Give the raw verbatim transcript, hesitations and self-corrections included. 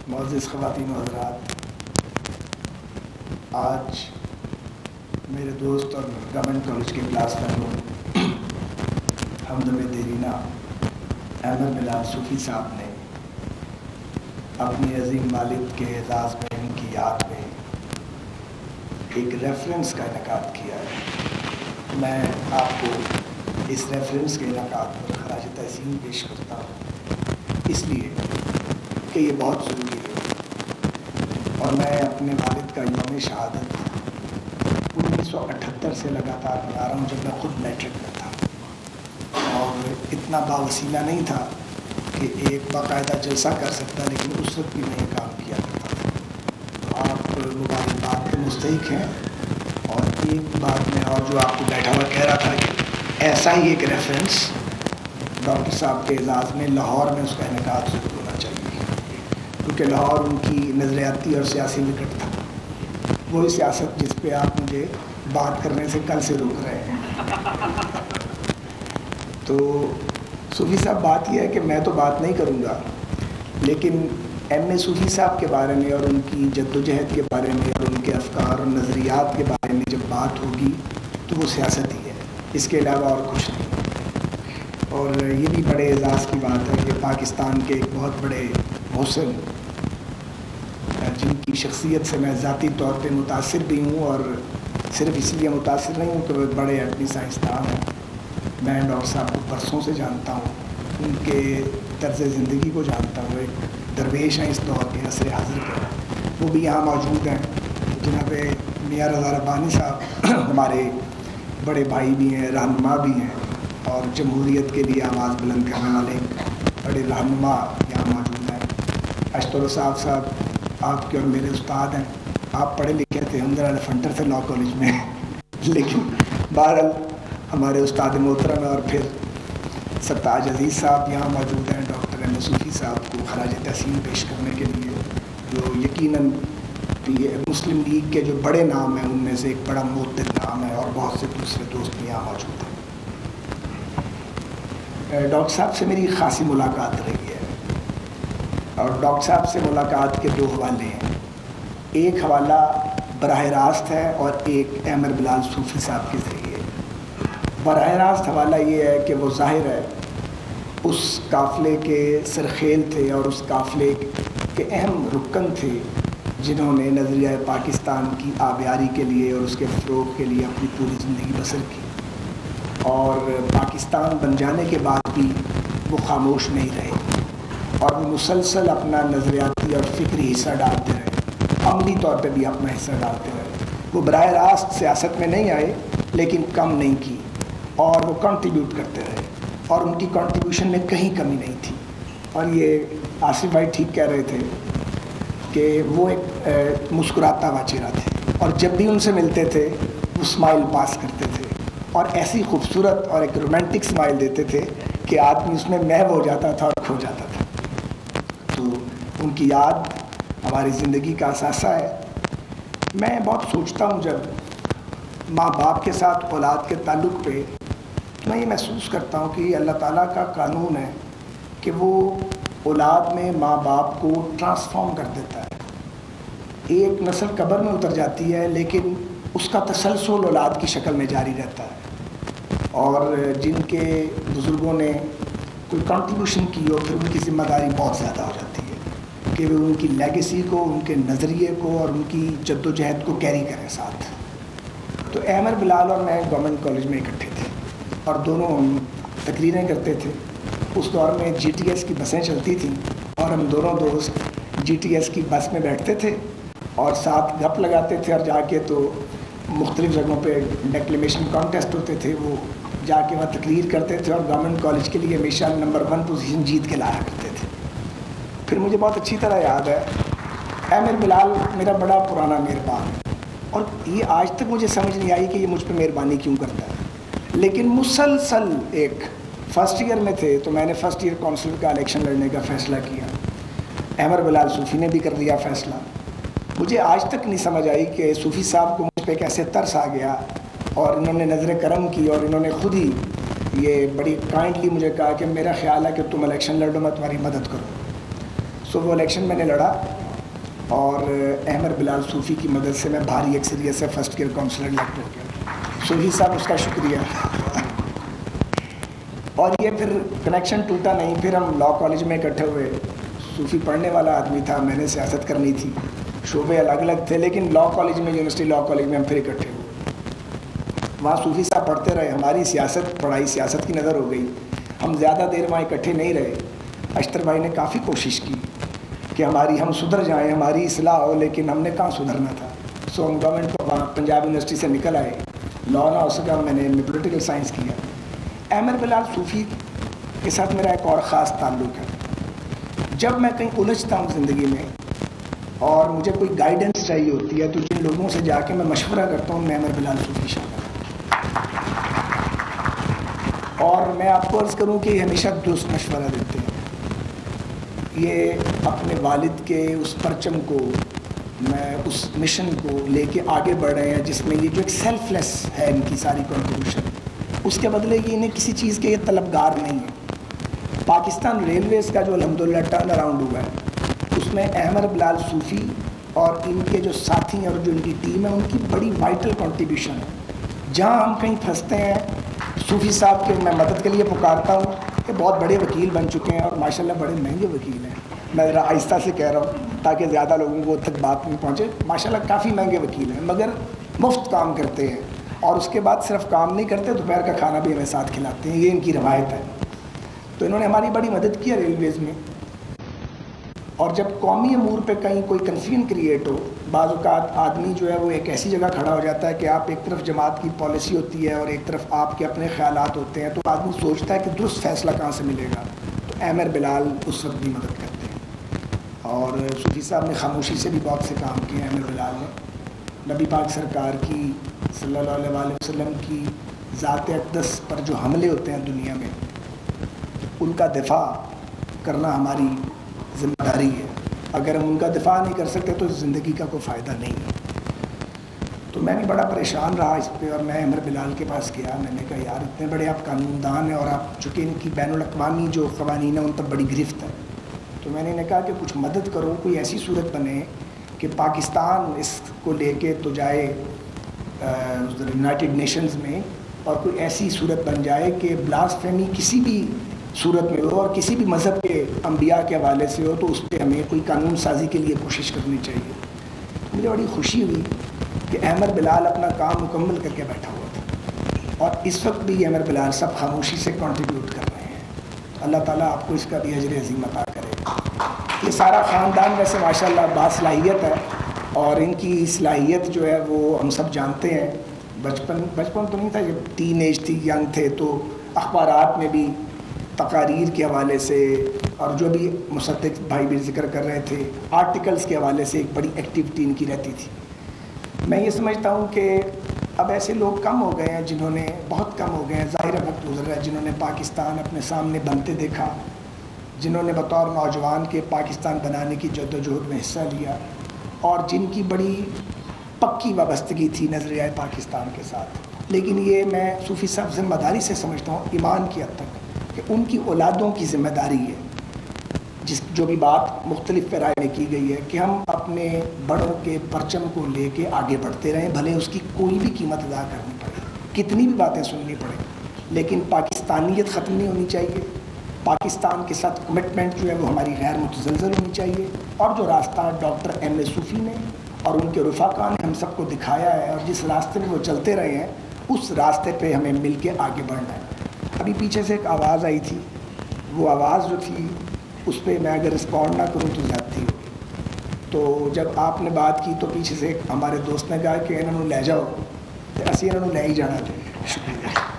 معزز خواتین و حضرات، آج میرے دوست اور گورنمنٹ کالج کے کلاس فیلو ہمدم دیرینہ احمد بلال صوفی صاحب نے اپنی عظیم والد کے اعزاز میں ان کی یاد میں ایک ریفرنس کا انعقاد کیا ہے۔ میں آپ کو اس ریفرنس کے انعقاد پر خراج تحسین پیش کرتا ہوں، اس لیے کہ یہ بہت ضروری ہے اور میں اپنے والد کا یوم شہادت انیس سو اٹھہتر سے لگاتار منا رہا ہوں، جب میں خود میٹرک میں تھا اور اتنا باوسیلہ نہیں تھا کہ ایک باقاعدہ جلسہ کر سکتا، لیکن اس وقت بھی میں یہ کام کیا کرتا تھا۔ تو آپ مبارکباد کے مستحق ہیں۔ اور ایک بات میں اور جو آپ کو بیٹھا ہوا کہہ رہا تھا کہ ایسا ہی ایک ریفرنس ڈاکٹر صاحب کے اعزاز میں لاہور میں اس کا انعقاد ضرور ہونا چاہیے، کیونکہ لاہور ان کی نظریاتی اور سیاسی وکٹ تھا، وہی سیاست جس پہ آپ مجھے بات کرنے سے کل سے روک رہے ہیں۔ تو صوفی صاحب، بات یہ ہے کہ میں تو بات نہیں کروں گا، لیکن ایم اے صوفی صاحب کے بارے میں اور ان کی جد و جہد کے بارے میں اور ان کے افکار اور نظریات کے بارے میں جب بات ہوگی تو وہ سیاست ہی ہے، اس کے علاوہ اور کچھ نہیں۔ اور یہ بھی بڑے اعزاز کی بات ہے کہ پاکستان کے ایک بہت بڑے محسن، جن کی شخصیت سے میں ذاتی طور پہ متاثر بھی ہوں، اور صرف اس لیے متاثر نہیں ہوں کہ وہ بڑے ایٹمی سائنسدان ہیں، میں ڈاکٹر صاحب کو برسوں سے جانتا ہوں، ان کے طرز زندگی کو جانتا ہوں، ایک درویش ہیں اس دور کے، عصر حاضر کے، وہ بھی یہاں موجود ہیں۔ جناب میاں رضا ربانی صاحب ہمارے بڑے بھائی بھی ہیں، رہنما بھی ہیں، اور جمہوریت کے لیے آواز بلند کرنے والے بڑے رہنما یہاں موجود ہیں۔ اشتر صاحب صاحب آپ کے اور میرے استاد ہیں، آپ پڑھے لکھے تھے، ہم ذرا فنٹر تھے لاء کالج میں، لیکن بہرحال ہمارے استاد محترم ہیں۔ اور پھر سرتاج عزیز صاحب یہاں موجود ہیں، ڈاکٹر احمد صوفی صاحب کو خراج تحسین پیش کرنے کے لیے، جو یقیناً مسلم لیگ کے جو بڑے نام ہیں ان میں سے ایک بڑا معتد نام ہے، اور بہت سے دوسرے دوست بھی یہاں موجود ہیں۔ ڈاکٹر صاحب سے میری خاصی ملاقات رہی ہے، اور ڈاکٹر صاحب سے ملاقات کے دو حوالے ہیں، ایک حوالہ براہ راست ہے اور ایک احمد بلال صوفی صاحب کے ذریعے۔ براہ راست حوالہ یہ ہے کہ وہ ظاہر ہے اس قافلے کے سرخیل تھے اور اس قافلے کے اہم رکن تھے، جنہوں نے نظریہ پاکستان کی آبیاری کے لیے اور اس کے فروغ کے لیے اپنی پوری زندگی بسر کی، اور پاکستان بن جانے کے بعد بھی وہ خاموش نہیں رہے، اور وہ مسلسل اپنا نظریاتی اور فکری حصہ ڈالتے رہے، عملی طور پہ بھی اپنا حصہ ڈالتے رہے۔ وہ براہ راست سیاست میں نہیں آئے، لیکن کم نہیں کی، اور وہ کنٹریبیوٹ کرتے رہے، اور ان کی کنٹریبیوشن میں کہیں کمی نہیں تھی۔ اور یہ آصف بھائی ٹھیک کہہ رہے تھے کہ وہ ایک مسکراتا ہوا چہرہ تھے، اور جب بھی ان سے ملتے تھے وہ اسمائل پاس کرتے تھے، اور ایسی خوبصورت اور ایک رومانٹک اسمائل دیتے تھے کہ آدمی اس میں محو ہو جاتا تھا اور کھو جاتا تھا۔ تو ان کی یاد ہماری زندگی کا اثاثہ ہے۔ میں بہت سوچتا ہوں جب ماں باپ کے ساتھ اولاد کے تعلق پہ، میں یہ محسوس کرتا ہوں کہ اللہ تعالیٰ کا قانون ہے کہ وہ اولاد میں ماں باپ کو ٹرانسفارم کر دیتا ہے۔ ایک نسل قبر میں اتر جاتی ہے، لیکن اس کا تسلسل اولاد کی شکل میں جاری رہتا ہے، اور جن کے بزرگوں نے کوئی کنٹریبیوشن کی ہو، پھر ان کی ذمہ داری بہت زیادہ ہو جاتی ہے کہ وہ ان کی لیگیسی کو، ان کے نظریے کو اور ان کی جد و جہد کو کیری کریں ساتھ۔ تو احمد بلال اور میں گورنمنٹ کالج میں اکٹھے تھے، اور دونوں ہم تقریریں کرتے تھے۔ اس دور میں جی ٹی ایس کی بسیں چلتی تھیں، اور ہم دونوں دوست جی ٹی ایس کی بس میں بیٹھتے تھے اور ساتھ گپ لگاتے تھے، اور جا کے تو مختلف جگہوں پہ ڈیکلیمیشن کانٹیسٹ ہوتے تھے، وہ جا کے وہاں تقریر کرتے تھے، اور گورنمنٹ کالج کے لیے ہمیشہ نمبر ون پوزیشن جیت کے لایا کرتے تھے۔ پھر مجھے بہت اچھی طرح یاد ہے، احمد بلال میرا بڑا پرانا مہربان ہے، اور یہ آج تک مجھے سمجھ نہیں آئی کہ یہ مجھ پہ مہربانی کیوں کرتا ہے، لیکن مسلسل ایک فرسٹ ایئر میں تھے تو میں نے فرسٹ ایئر کونسل کا الیکشن لڑنے کا فیصلہ کیا، احمد بلال صوفی نے بھی کر لیا فیصلہ۔ مجھے آج تک نہیں سمجھ آئی کہ صوفی صاحب کو مجھ پہ کیسے ترس آ گیا، اور انہوں نے نظر کرم کی، اور انہوں نے خود ہی یہ بڑی کائنڈلی مجھے کہا کہ میرا خیال ہے کہ تم الیکشن لڑو، میں تمہاری مدد کروں۔ سو وہ الیکشن میں نے لڑا اور احمد بلال صوفی کی مدد سے میں بھاری اکثریت سے فرسٹ ایئر کاؤنسلر الیکٹ ہو گیا. صوفی صاحب اس کا شکریہ. اور یہ پھر کنیکشن ٹوٹا نہیں, پھر ہم لاء کالج میں اکٹھے ہوئے. صوفی پڑھنے والا آدمی تھا, میں نے سیاست کرنی تھی, شعبے الگ الگ تھے, لیکن لاء کالج میں یونیورسٹی لاء کالج میں ہم پھر اکٹھے ہوئے. وہاں صوفی صاحب پڑھتے رہے, ہماری سیاست پڑھائی سیاست کی نظر ہو گئی, ہم زیادہ دیر وہاں اکٹھے نہیں رہے. اشتر بھائی نے کافی کوشش کی کہ ہماری ہم سدھر جائیں, ہماری اصلاح ہو, لیکن ہم نے کہاں سدھرنا تھا. سو ہم گورنمنٹ کو وہاں پنجاب یونیورسٹی سے نکل آئے, لاء نہ ہو سکا, میں نے پولیٹیکل سائنس کیا. احمد بلال صوفی کے ساتھ میرا ایک اور خاص تعلق ہے. جب میں کہیں الجھتا ہوں زندگی میں اور مجھے کوئی گائیڈنس چاہیے ہوتی ہے, تو جن لوگوں سے جا کے میں مشورہ کرتا ہوں, میں احمد بلال صوفی شامل ہوں. اور میں آپ کو عرض کروں کہ یہ ہمیشہ درست مشورہ دیتے ہیں. یہ اپنے والد کے اس پرچم کو, میں اس مشن کو لے کے آگے بڑھ رہے ہیں, جس میں یہ جو ایک سیلف لیس ہے ان کی ساری کنٹریبیوشن, اس کے بدلے یہ انہیں کسی چیز کے یہ طلبگار نہیں ہے. پاکستان ریلویز کا جو الحمدللہ ٹرن اراؤنڈ ہوا ہے, اس میں احمد بلال صوفی اور ان کے جو ساتھی ہیں اور جو ان کی ٹیم ہے, ان کی بڑی وائٹل کنٹریبیوشن ہے. جہاں ہم کہیں پھنستے ہیں, صوفی صاحب کے میں مدد کے لیے پکارتا ہوں, کہ بہت بڑے وکیل بن چکے ہیں اور ماشاءاللہ بڑے مہنگے وکیل ہیں. میں ذرا آہستہ سے کہہ رہا ہوں تاکہ زیادہ لوگوں کو تک بات نہیں پہنچے. ماشاءاللہ کافی مہنگے وکیل ہیں, مگر مفت کام کرتے ہیں, اور اس کے بعد صرف کام نہیں کرتے, دوپہر کا کھانا بھی ہمیں ساتھ کھلاتے ہیں. یہ ان کی روایت ہے. تو انہوں نے ہماری بڑی مدد کی ہے ریلویز میں. اور جب قومی امور پہ کہیں کوئی کنفیوژن کریٹ ہو, بعض اوقات آدمی جو ہے وہ ایک ایسی جگہ کھڑا ہو جاتا ہے کہ آپ ایک طرف جماعت کی پالیسی ہوتی ہے اور ایک طرف آپ کے اپنے خیالات ہوتے ہیں, تو آدمی سوچتا ہے کہ درست فیصلہ کہاں سے ملے گا. تو احمد بلال اس وقت بھی مدد کرتے ہیں. اور صوفی صاحب نے خاموشی سے بھی بہت سے کام کیے. احمد بلال نے نبی پاک سرکار کی صلی اللہ علیہ وآلہ وسلم کی ذات اقدس پر جو حملے ہوتے ہیں دنیا میں, ان کا دفاع کرنا ہماری ذمہ داری ہے. اگر ہم ان کا دفاع نہیں کر سکتے تو زندگی کا کوئی فائدہ نہیں ہے. تو میں بھی بڑا پریشان رہا اس پہ, اور میں احمد بلال کے پاس گیا. میں نے کہا یار اتنے بڑے آپ قانون دان ہیں, اور آپ چونکہ ان کی بین الاقوامی جو قوانین ہیں ان پر بڑی گرفت ہے, تو میں نے کہا کہ کچھ مدد کرو, کوئی ایسی صورت بنے کہ پاکستان اس کو لے کے تو جائے یونائٹڈ نیشنز میں, اور کوئی ایسی صورت بن جائے کہ بلاسفیمی کسی بھی صورت میں ہو اور کسی بھی مذہب کے انبیاء کے حوالے سے ہو, تو اس پہ ہمیں کوئی قانون سازی کے لیے کوشش کرنی چاہیے. مجھے بڑی خوشی ہوئی کہ احمد بلال اپنا کام مکمل کر کے بیٹھا ہوا تھا, اور اس وقت بھی احمد بلال سب خاموشی سے کنٹریبیوٹ کر رہے ہیں. اللہ تعالیٰ آپ کو اس کا بھی اجر عظیم عطا کرے. یہ سارا خاندان ویسے ماشاءاللہ باصلاحیت ہے, اور ان کی صلاحیت جو ہے وہ ہم سب جانتے ہیں. بچپن بچپن تو نہیں تھا, جب ٹین ایج تھی, ینگ تھے, تو اخبارات میں بھی تقاریر کے حوالے سے, اور جو بھی مصدق بھائی بھی ذکر کر رہے تھے, آرٹیکلز کے حوالے سے ایک بڑی ایکٹیویٹی ان کی رہتی تھی. میں یہ سمجھتا ہوں کہ اب ایسے لوگ کم ہو گئے ہیں جنہوں نے, بہت کم ہو گئے ہیں, ظاہر وقت گزر رہا ہے, جنہوں نے پاکستان اپنے سامنے بنتے دیکھا, جنہوں نے بطور نوجوان کے پاکستان بنانے کی جدوجہد میں حصہ لیا, اور جن کی بڑی پکی وابستگی تھی نظریہ پاکستان کے ساتھ. لیکن یہ میں صوفی صاحب ذمہ داری سے سمجھتا ہوں, ایمان کی حد تک, کہ ان کی اولادوں کی ذمہ داری ہے, جس جو بھی بات مختلف پیرائے میں کی گئی ہے, کہ ہم اپنے بڑوں کے پرچم کو لے کے آگے بڑھتے رہیں, بھلے اس کی کوئی بھی قیمت ادا کرنی پڑے, کتنی بھی باتیں سننی پڑیں, لیکن پاکستانیت ختم نہیں ہونی چاہیے. پاکستان کے ساتھ کمٹمنٹ جو ہے وہ ہماری غیر متزلزل ہونی چاہیے. اور جو راستہ ڈاکٹر ایم اے صوفی نے اور ان کے رفقا نے ہم سب کو دکھایا ہے, اور جس راستے میں وہ چلتے رہے ہیں, اس راستے پہ ہمیں مل کے آگے بڑھنا ہے. ابھی پیچھے سے ایک آواز آئی تھی, وہ آواز جو تھی اس پہ میں اگر رسپونڈ نہ کروں تو زیادتی ہوگی. تو جب آپ نے بات کی تو پیچھے سے ایک ہمارے دوست نے کہا کہ انہوں نے لے جاؤ, تو اسی انہوں نے لے ہی جانا تھا. شکریہ.